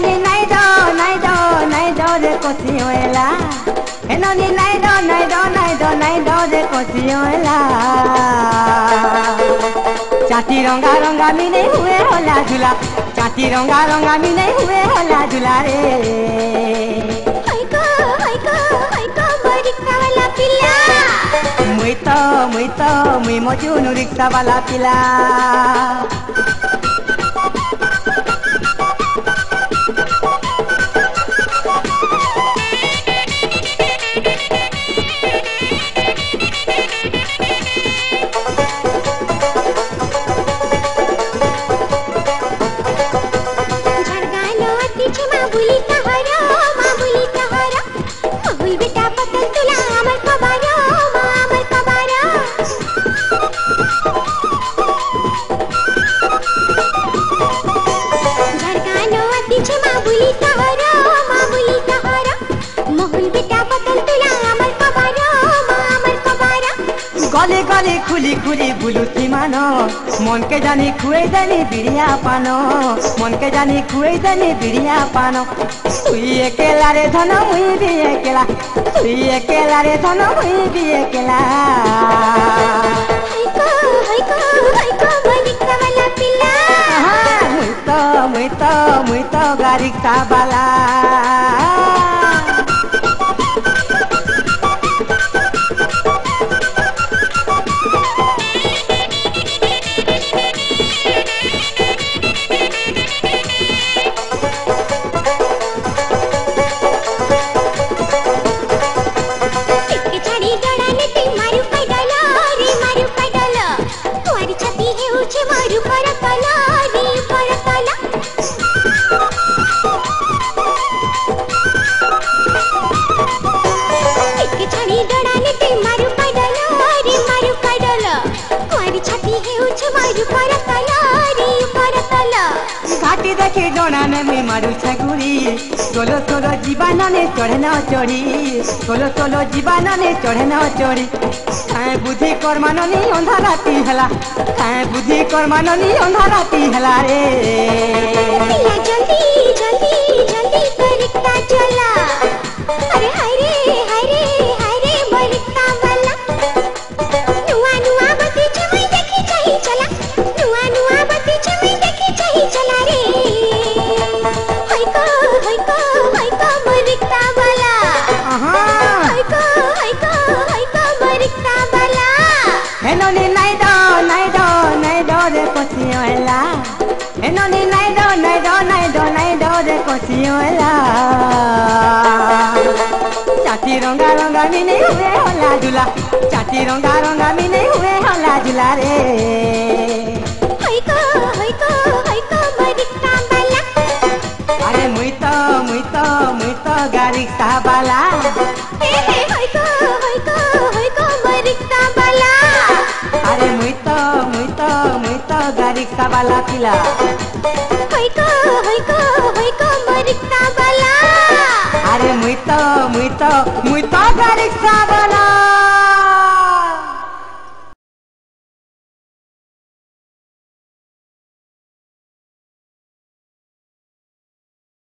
ni nai do de cosiuela. Eno ni nai do de cosiuela. चाटी रंगा रंगा मिने हुए होला झूला, चाटी रंगा रंगा मिने हुए होला झूला रे। हाय को रिक्शा वाला पिला। मुई मजनू रिक्शा वाला पिला। गले गले खुली खुली बुलुती मानो, मन के जानी खुए जानी बिड़िया पानो, मन के जानी खुए जानी बिड़िया पानो। तुई अकेला रे धन मुई भी अकेला, तुई अकेला रे धन मुई भी अकेला। हाय को रिक्शा वाला पिला। मुई तो गाड़ी का बाला। घाटी देखी डोना ने मी मारू छगुरी, सोलो सोलो जीवन ने चढ़े न चढ़ी, सोलो सोलो जीवन ने चढ़े न चढ़ी। खाए बुद्धि कर्मानी अंधा राती हला, खाए बुद्धि कर्मानी अंधा राती हला रे। जल्दी रिक्शा चला। अरे हाय रे रिक्शा वाला। नुआ बत्ती छमई देखी चाही चला, नुआ बत्ती छमई देखी चाही चला रे। हाय को रिक्शा वाला। हाय को रिक्शा वाला। हेनो नि नाइ दो रे कोसियोला, हेनो नि नाइ दो रे कोसियोला। चाटी रंगा रंगा मिने हुए होला झूला, चाटी रंगा रंगा मिने हुए होला झूला रे। हाय को रिक्शा वाला। अरे मुई तो गाड़ी का बाला। हाय को रिक्शा वाला। अरे मुई तो गाड़ी का बाला पिला। हाय को रिक्शा वाला। अरे मुई तो गाड़ी का